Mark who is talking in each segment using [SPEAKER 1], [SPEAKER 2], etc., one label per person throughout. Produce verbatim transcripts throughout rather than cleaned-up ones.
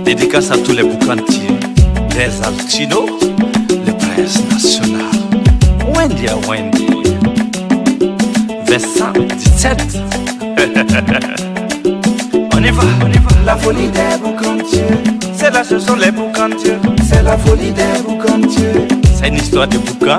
[SPEAKER 1] Dédicace à tous les boucantiers, les Altino, le prince national. Wendy à Wendy. Verset dix-sept. On y va, on y va.
[SPEAKER 2] La folie des boucantiers,
[SPEAKER 1] C'est là, ce sont les boucantiers.
[SPEAKER 2] c'est la folie des boucantiers.
[SPEAKER 1] C'est une histoire de boucan.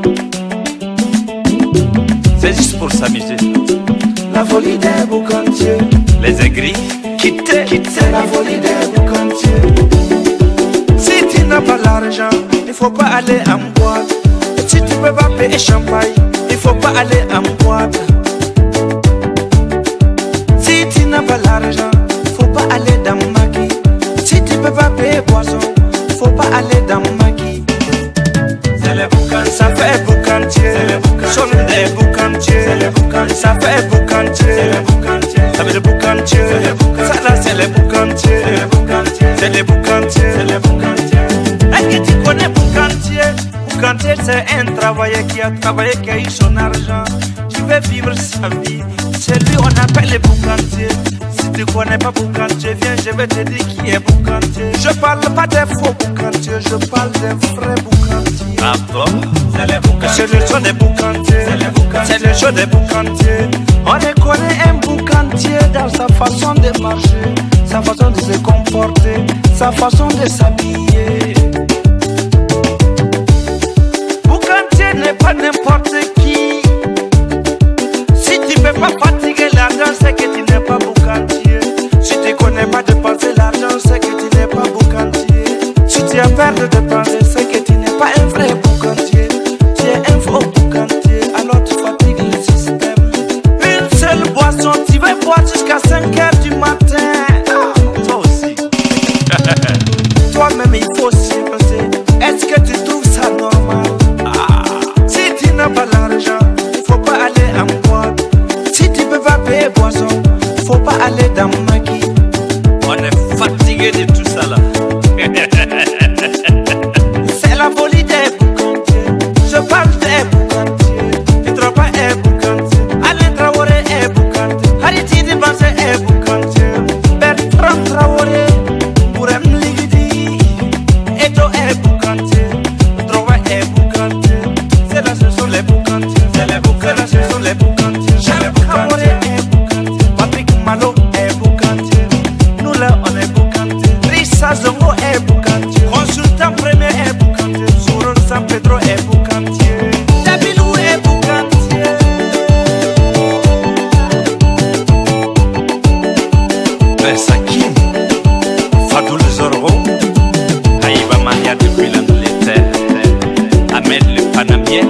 [SPEAKER 1] C'est juste pour s'amuser.
[SPEAKER 2] La folie des boucantiers,
[SPEAKER 1] Les aigris, quittez, quittez.
[SPEAKER 2] c'est la folie des boucantiers.
[SPEAKER 1] Si tu n'as pas l'argent, il faut pas aller en boîte. Si tu peux pas payer champagne, il faut pas aller en boîte. Si tu n'as pas l'argent, faut pas aller dans Maki. Si tu peux pas payer boisson, faut pas aller dans Maki. C'est les boucantiers, ça fait boucantier. C'est les boucantiers, sont des boucantiers. C'est les boucantiers, ça fait boucantier. C'est les boucantiers, ça fait des boucantiers. Ça là c'est les boucantiers. C'est les boucantiers, c'est les boucantiers. C'est les boucantiers. Est-ce que tu connais boucantier? Boucantier c'est un travailleur qui a travaillé, qui a eu son argent, qui veut vivre sa vie. C'est lui on appelle les boucantiers. Si tu connais pas boucantier, viens je vais te dire qui est boucantier. Je parle pas des faux boucantiers, je parle des vrais boucantiers. Ah bon? C'est les boucantiers, c'est le jeu des boucantiers. C'est les boucantiers, c'est le jeu des boucantiers. On reconnaît un boucantier dans sa façon de marcher, sa façon de se comporter, sa façon de s'habiller. Boucantier n'est pas n'importe qui. Si tu peux pas fatiguer l'argent, c'est que tu n'es pas boucantier. Si tu connais pas dépenser l'argent, c'est que tu n'es pas boucantier. Si tu as peur de dépenser, c'est que tu n'es pas un vrai boucantier. Tu es un faux boucantier, alors tu fatigues le système. Une seule boisson, tu vas boire jusqu'à cinq heures du matin. Ah, toi aussi. Toi-même, il faut s'y penser. Est-ce que tu trouves ça normal? Ah. Si tu n'as pas l'argent, il faut pas aller en boîte. Si tu peux pas payer boisson, faut pas aller dans Maki. On est fatigué de tout ça là. C'est la folie des boucantiers. Je parle des boucantiers. Tu trouves pas un boucantier. Alain Traoré est boucantier. Hariti Dibansé est boucantier. Bertrand Traoré, Bourem Ligidi, Eto est boucantier. Droit est boucantier. C'est là ce sont les boucantiers. C'est les boucantiers. C'est là ce sont les boucantiers. Jean Traoré est boucantier. Patrick Malo est boucantier. Nous là on est boucantier. Rissa Zongo est boucantier. Consultant premier est boucantier. Souron San Pedro est boucantier. Dabilou est boucantier. Versakim, Fadoul Zorro, Aïba Mania depuis l'Angleterre, Ahmed le Panamien,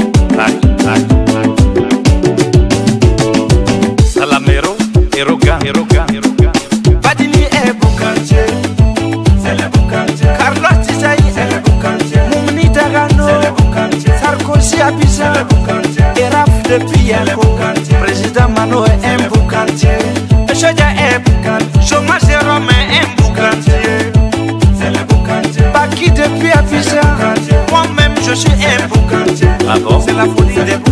[SPEAKER 1] Salamero, Erogan, Erogan, Erogan. Badini est boucantier. C'est le boucantier. Carlos Tisaï, c'est le boucantier. Moumni Dagano, c'est le boucantier. Sarkozy Abidjan, c'est le boucantier. Eraf de Piako, président Mano est un boucantier. Echodia est boucantier. Chômage Jérôme est un boucantier. C'est le boucantier. Baki depuis Abidjan, moi-même je suis un boucantier. Ah bon? C'est la folie des boucantiers.